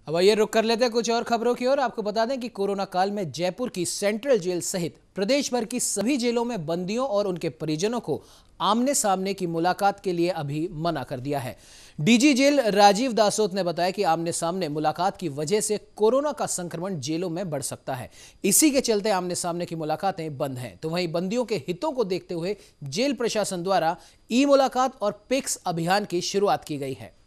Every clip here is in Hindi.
अब आइए रुक कर लेते हैं कुछ और खबरों की ओर। आपको बता दें कि कोरोना काल में जयपुर की सेंट्रल जेल सहित प्रदेश भर की सभी जेलों में बंदियों और उनके परिजनों को आमने सामने की मुलाकात के लिए अभी मना कर दिया है। डीजी जेल राजीव दासोत ने बताया कि आमने सामने मुलाकात की वजह से कोरोना का संक्रमण जेलों में बढ़ सकता है। इसी के चलते आमने सामने की मुलाकातें बंद हैं। तो वहीं बंदियों के हितों को देखते हुए जेल प्रशासन द्वारा ई मुलाकात और पिक्स अभियान की शुरुआत की गई है।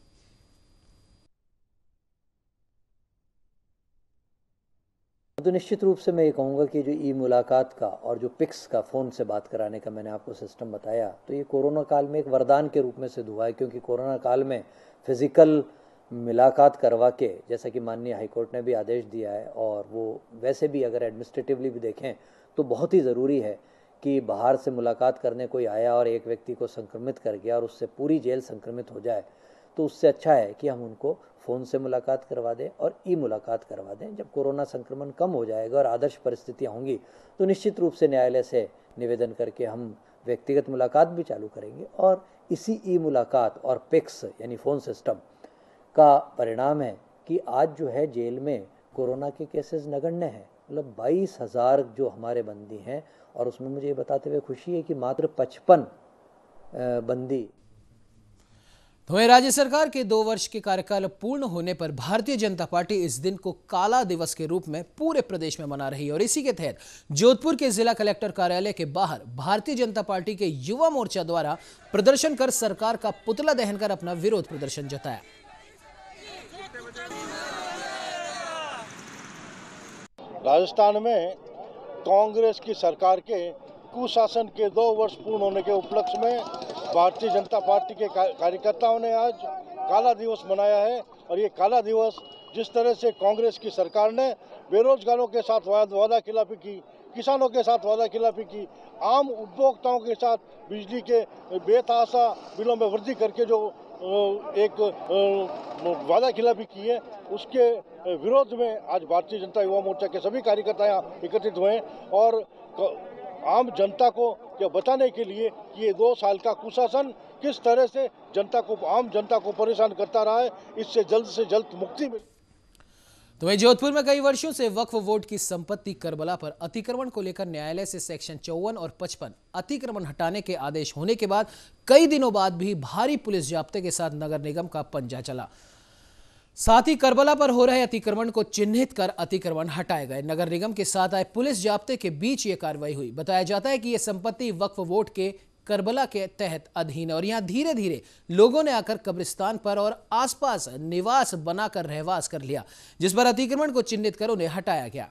तो निश्चित रूप से मैं ये कहूँगा कि जो ई मुलाकात का और जो पिक्स का फ़ोन से बात कराने का मैंने आपको सिस्टम बताया, तो ये कोरोना काल में एक वरदान के रूप में सिद्ध हुआ है, क्योंकि कोरोना काल में फिज़िकल मुलाकात करवा के, जैसा कि माननीय हाईकोर्ट ने भी आदेश दिया है, और वो वैसे भी अगर एडमिनिस्ट्रेटिवली भी देखें तो बहुत ही ज़रूरी है कि बाहर से मुलाकात करने कोई आया और एक व्यक्ति को संक्रमित कर गया और उससे पूरी जेल संक्रमित हो जाए, तो उससे अच्छा है कि हम उनको फ़ोन से मुलाकात करवा दें और ई मुलाकात करवा दें। जब कोरोना संक्रमण कम हो जाएगा और आदर्श परिस्थितियाँ होंगी तो निश्चित रूप से न्यायालय से निवेदन करके हम व्यक्तिगत मुलाकात भी चालू करेंगे। और इसी ई मुलाकात और पिक्स यानी फ़ोन सिस्टम का परिणाम है कि आज जो है जेल में कोरोना के केसेस नगण्य हैं। मतलब 22,000 जो हमारे बंदी हैं, और उसमें मुझे ये बताते हुए खुशी है कि मात्र 55 बंदी। तो वहीं राज्य सरकार के 2 वर्ष के कार्यकाल पूर्ण होने पर भारतीय जनता पार्टी इस दिन को काला दिवस के रूप में पूरे प्रदेश में मना रही है। और इसी के तहत जोधपुर के जिला कलेक्टर कार्यालय के बाहर भारतीय जनता पार्टी के युवा मोर्चा द्वारा प्रदर्शन कर सरकार का पुतला दहन कर अपना विरोध प्रदर्शन जताया। राजस्थान में कांग्रेस की सरकार के कुशासन के 2 वर्ष पूर्ण होने के उपलक्ष्य में भारतीय जनता पार्टी के कार्यकर्ताओं ने आज काला दिवस मनाया है। और ये काला दिवस जिस तरह से कांग्रेस की सरकार ने बेरोजगारों के साथ वादा खिलाफी की, किसानों के साथ वादा खिलाफी की, आम उपभोक्ताओं के साथ बिजली के बेतहाशा बिलों में वृद्धि करके जो एक वादा खिलाफी की है, उसके विरोध में आज भारतीय जनता युवा मोर्चा के सभी कार्यकर्ता यहाँ एकत्रित हुए और आम जनता को यह बताने के लिए कि ये 2 साल का कुशासन किस तरह से आम जनता को परेशान करता रहा है, इससे जल्द से जल्द मुक्ति मिले। तो वहीं जोधपुर में कई वर्षों से वक्फ बोर्ड की संपत्ति करबला पर अतिक्रमण को लेकर न्यायालय से सेक्शन 54 और 55 अतिक्रमण हटाने के आदेश होने के बाद कई दिनों बाद भी भारी पुलिस जाब्ते के साथ नगर निगम का पंजा चला। साथ ही करबला पर हो रहे अतिक्रमण को चिन्हित कर अतिक्रमण हटाए गए। नगर निगम के साथ आए पुलिस जाब्ते के बीच ये कार्रवाई हुई। बताया जाता है कि यह संपत्ति वक्फ बोर्ड के करबला के तहत अधीन है और यहां धीरे धीरे लोगों ने आकर कब्रिस्तान पर और आसपास निवास बनाकर रहवास कर लिया, जिस पर अतिक्रमण को चिन्हित कर उन्हें हटाया गया।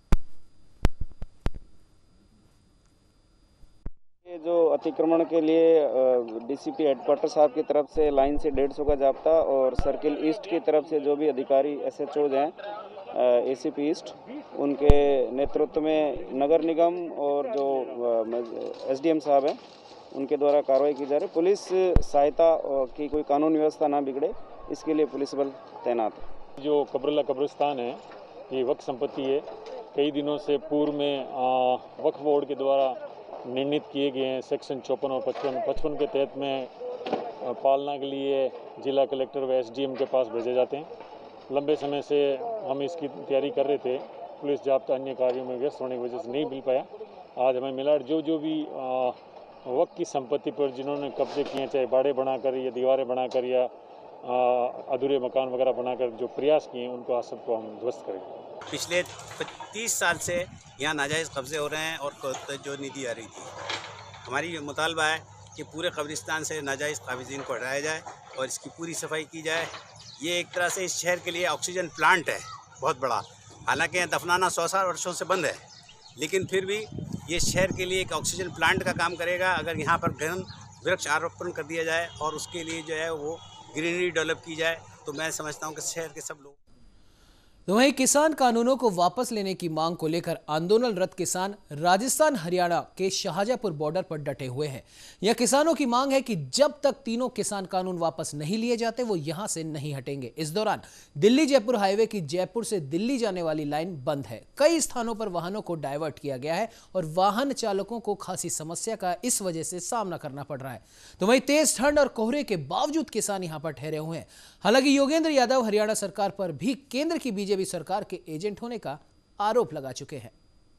जो अतिक्रमण के लिए डीसीपी हेडक्वार्टर साहब की तरफ से लाइन से 150 का जाब्ता और सर्किल ईस्ट की तरफ से जो भी अधिकारी एसएचओज हैं एसीपी ईस्ट, उनके नेतृत्व में नगर निगम और जो एसडीएम साहब हैं उनके द्वारा कार्रवाई की जा रही है। पुलिस सहायता की कोई कानून व्यवस्था ना बिगड़े, इसके लिए पुलिस बल तैनात है। जो कब्रला कब्रिस्तान है ये वक्फ संपत्ति है। कई दिनों से पूर्व में वक्फ बोर्ड के द्वारा निर्णित किए गए हैं सेक्शन 54 और 55 के तहत में पालना के लिए जिला कलेक्टर व एसडीएम के पास भेजे जाते हैं। लंबे समय से हम इसकी तैयारी कर रहे थे, पुलिस जाब्ता अन्य कार्यों में व्यस्त होने की वजह से नहीं मिल पाया। आज हमें मिला जो भी वक्फ की संपत्ति पर जिन्होंने कब्जे किए, चाहे बाड़े बनाकर या दीवारें बनाकर या अधूरे मकान वगैरह बनाकर जो प्रयास किए, उनको आज सबको हम ध्वस्त करेंगे। पिछले 30 साल से यहाँ नाजायज़ कब्ज़े हो रहे हैं और जो निधि आ रही थी, हमारी मुतालबा है कि पूरे कब्रिस्तान से नाजायज़ काबिज़ीन को हटाया जाए और इसकी पूरी सफाई की जाए। ये एक तरह से इस शहर के लिए ऑक्सीजन प्लांट है बहुत बड़ा। हालांकि यहाँ दफनाना 100 वर्षों से बंद है, लेकिन फिर भी ये शहर के लिए एक ऑक्सीजन प्लांट का काम करेगा अगर यहाँ पर घन वृक्ष आरोपण कर दिया जाए और उसके लिए जो है वो ग्रीनरी डेवलप की जाए, तो मैं समझता हूँ कि शहर के सब लोग। तो वहीं किसान कानूनों को वापस लेने की मांग को लेकर आंदोलनरत किसान राजस्थान हरियाणा के शाहजहांपुर बॉर्डर पर डटे हुए हैं। यह किसानों की मांग है कि जब तक तीनों किसान कानून वापस नहीं लिए जाते वो यहां से नहीं हटेंगे। इस दौरान दिल्ली जयपुर हाईवे की जयपुर से दिल्ली जाने वाली लाइन बंद है। कई स्थानों पर वाहनों को डायवर्ट किया गया है और वाहन चालकों को खासी समस्या का इस वजह से सामना करना पड़ रहा है। तो वहीं तेज ठंड और कोहरे के बावजूद किसान यहां पर ठहरे हुए हैं। हालांकि योगेंद्र यादव हरियाणा सरकार पर भी केंद्र की बीजेपी सरकार के एजेंट होने का आरोप लगा चुके हैं।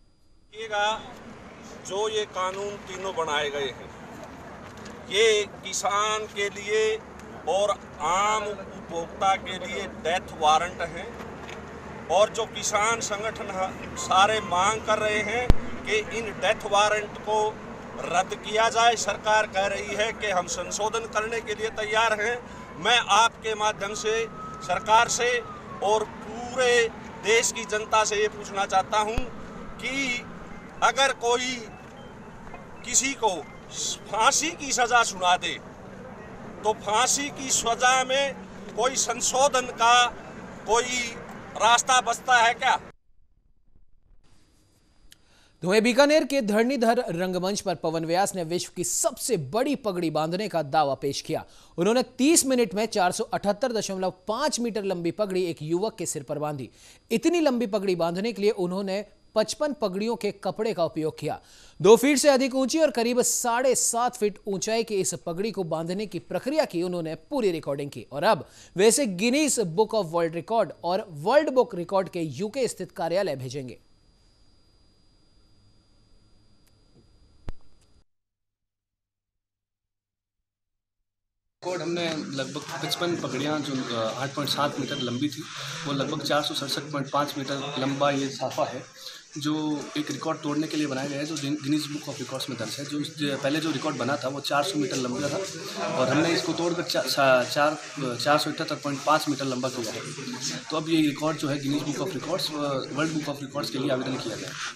जो ये कानून तीनों बनाए गए हैं, ये किसान के लिए और आम उपभोक्ता के लिए डेथ वारंट हैं। और जो किसान संगठन सारे मांग कर रहे हैं कि इन डेथ वारंट को रद्द किया जाए। सरकार कह रही है कि हम संशोधन करने के लिए तैयार हैं। मैं आपके माध्यम से सरकार से और पूरे देश की जनता से ये पूछना चाहता हूं कि अगर कोई किसी को फांसी की सजा सुना दे तो फांसी की सजा में कोई संशोधन का कोई रास्ता बचता है क्या? तो वहीं बीकानेर के धरणीधर रंगमंच पर पवन व्यास ने विश्व की सबसे बड़ी पगड़ी बांधने का दावा पेश किया। उन्होंने 30 मिनट में 478.5 मीटर लंबी पगड़ी एक युवक के सिर पर बांधी। इतनी लंबी पगड़ी बांधने के लिए उन्होंने 55 पगड़ियों के कपड़े का उपयोग किया। 2 फीट से अधिक ऊंची और करीब 7.5 फीट ऊंचाई की इस पगड़ी को बांधने की प्रक्रिया की उन्होंने पूरी रिकॉर्डिंग की और अब वैसे Guinness book of world record और वर्ल्ड बुक रिकॉर्ड के यूके स्थित कार्यालय भेजेंगे। रिकॉर्ड हमने लगभग 55 पगड़ियाँ जो 8.7 मीटर लंबी थी, वो लगभग 467.5 मीटर लंबा ये साफा है, जो एक रिकॉर्ड तोड़ने के लिए बनाया गया है, जो गिनीज बुक ऑफ रिकॉर्ड्स में दर्ज है। जो पहले जो रिकॉर्ड बना था वो 400 मीटर लंबा था और हमने इसको तोड़कर 478.5 मीटर लंबा किया है। तो अब ये रिकॉर्ड जो है Guinness book of records world book of records के लिए आवेदन किया गया है।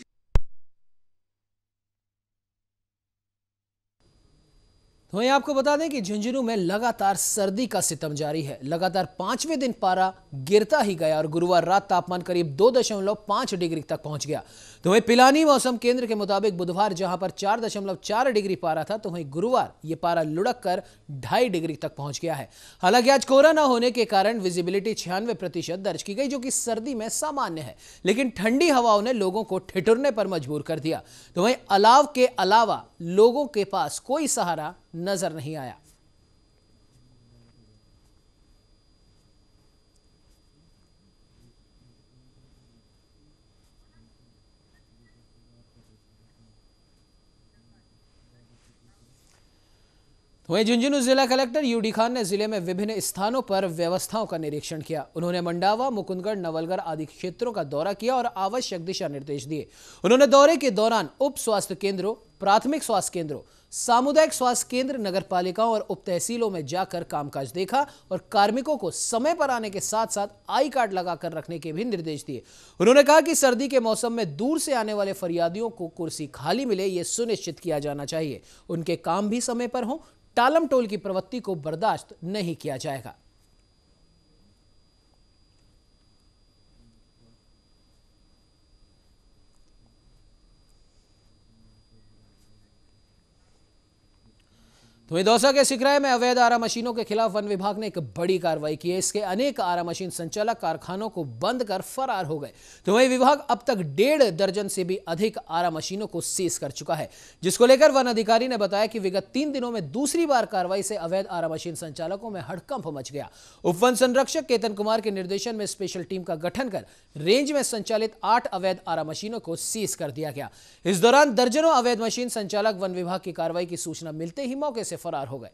तो वहीं आपको बता दें कि झुंझुनू में लगातार सर्दी का सितम जारी है। लगातार 5वें दिन पारा गिरता ही गया और गुरुवार रात तापमान करीब 2.5 डिग्री तक पहुंच गया। तो वहीं पिलानी मौसम केंद्र के मुताबिक बुधवार जहां पर 4.4 डिग्री पारा था, तो वहीं गुरुवार ये पारा लुढ़क कर 2.5 डिग्री तक पहुंच गया है। हालांकि आज कोहरा न होने के कारण विजिबिलिटी 96% दर्ज की गई, जो कि सर्दी में सामान्य है, लेकिन ठंडी हवाओं ने लोगों को ठिठुरने पर मजबूर कर दिया। तो वहीं अलाव के अलावा लोगों के पास कोई सहारा नजर नहीं आया। वहीं झुंझुनू जिला कलेक्टर यूडी खान ने जिले में विभिन्न स्थानों पर व्यवस्थाओं का निरीक्षण किया। उन्होंने मंडावा, मुकुंदगढ़, नवलगढ़ आदि क्षेत्रों का दौरा किया और आवश्यक दिशा निर्देश दिए। उन्होंने दौरे के दौरान उप स्वास्थ्य केंद्रों, प्राथमिक स्वास्थ्य केंद्रों, सामुदायिक स्वास्थ्य केंद्र, नगर पालिकाओं और उप तहसीलों में जाकर कामकाज देखा और कार्मिकों को समय पर आने के साथ साथ आई कार्ड लगाकर रखने के भी निर्देश दिए। उन्होंने कहा कि सर्दी के मौसम में दूर से आने वाले फरियादियों को कुर्सी खाली मिले, यह सुनिश्चित किया जाना चाहिए। उनके काम भी समय पर हों। टालम टोल की प्रवृत्ति को बर्दाश्त नहीं किया जाएगा। तो वहीं दौसा के सिकराय में अवैध आरा मशीनों के खिलाफ वन विभाग ने एक बड़ी कार्रवाई की है। इसके अनेक आरा मशीन संचालक कारखानों को बंद कर फरार हो गए। तो वहीं विभाग अब तक 1.5 दर्जन से भी अधिक आरा मशीनों को सीज कर चुका है, जिसको लेकर वन अधिकारी ने बताया कि विगत 3 दिनों में दूसरी बार कार्रवाई से अवैध आरा मशीन संचालकों में हड़कंप मच गया। उप वन संरक्षक केतन कुमार के निर्देशन में स्पेशल टीम का गठन कर रेंज में संचालित 8 अवैध आरा मशीनों को सीज कर दिया गया। इस दौरान दर्जनों अवैध मशीन संचालक वन विभाग की कार्रवाई की सूचना मिलते ही मौके से फरार हो गए।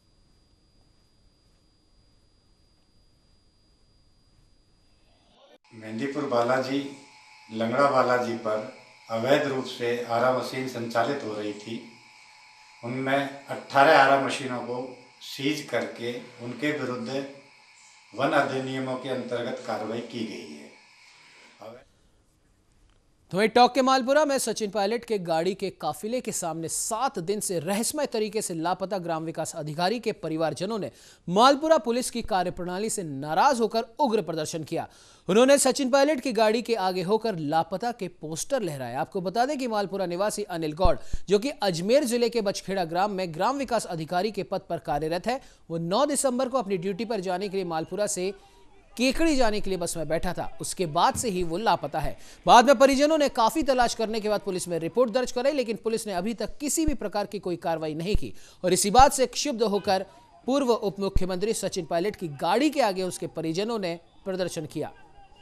मेहंदीपुर बालाजी, लंगड़ा बालाजी पर अवैध रूप से आरा मशीन संचालित हो रही थी। उनमें 18 आरा मशीनों को सीज करके उनके विरुद्ध वन अधिनियमों के अंतर्गत कार्रवाई की गई है। तो वहीं टॉक के मालपुरा में सचिन पायलट के गाड़ी के काफिले के सामने 7 दिन से रहस्यमय तरीके से लापता ग्राम विकास अधिकारी के परिवारजनों ने मालपुरा पुलिस की कार्यप्रणाली से नाराज होकर उग्र प्रदर्शन किया। उन्होंने सचिन पायलट की गाड़ी के आगे होकर लापता के पोस्टर लहराए। आपको बता दें कि मालपुरा निवासी अनिल गौड़, जो कि अजमेर जिले के बचखेड़ा ग्राम में ग्राम विकास अधिकारी के पद पर कार्यरत है, वो 9 दिसंबर को अपनी ड्यूटी पर जाने के लिए मालपुरा से केकड़ी जाने के लिए बस में बैठा था। उसके बाद से ही वो लापता है। बाद में परिजनों ने काफी तलाश करने के बाद पुलिस में रिपोर्ट दर्ज कराई, लेकिन पुलिस ने अभी तक किसी भी प्रकार की कोई कार्रवाई नहीं की और इसी बात से क्षुब्ध होकर पूर्व उप मुख्यमंत्री सचिन पायलट की गाड़ी के आगे उसके परिजनों ने प्रदर्शन किया।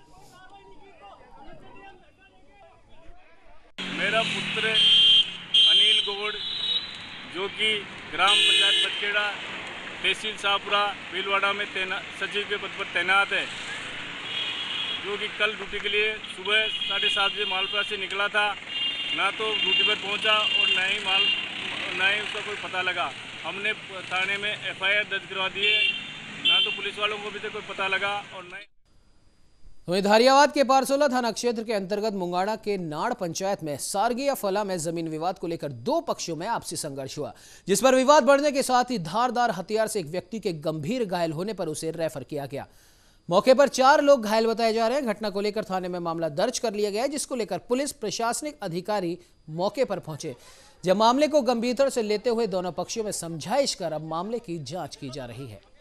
मेरा पुत्र अनिल गौड़, जो कि ग्राम पंचायत बचखेड़ा तहसील शाहपुरा भीलवाड़ा में सचिव के पद पर तैनात है, जो कि कल ड्यूटी के लिए सुबह 7:30 बजे मालपुरा से निकला था, ना तो ड्यूटी पर पहुंचा और ना ही उसका कोई पता लगा। हमने थाने में FIR दर्ज करवा दिए, ना तो पुलिस वालों को भी कोई पता लगा और न वहीं धारियावाद के पारसोला थाना क्षेत्र के अंतर्गत मुंगाड़ा के नाड़ पंचायत में सारगिया फला में जमीन विवाद को लेकर 2 पक्षों में आपसी संघर्ष हुआ, जिस पर विवाद बढ़ने के साथ ही धारदार हथियार से एक व्यक्ति के गंभीर घायल होने पर उसे रेफर किया गया। मौके पर 4 लोग घायल बताए जा रहे हैं। घटना को लेकर थाने में मामला दर्ज कर लिया गया है, जिसको लेकर पुलिस प्रशासनिक अधिकारी मौके पर पहुंचे। जब मामले को गंभीरता से लेते हुए दोनों पक्षों में समझाइश कर अब मामले की जांच की जा रही है।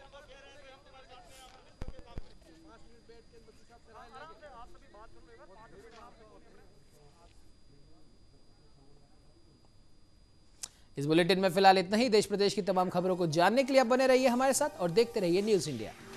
इस बुलेटिन में फिलहाल इतना ही। देश प्रदेश की तमाम खबरों को जानने के लिए आप बने रहिए हमारे साथ और देखते रहिए न्यूज़ इंडिया।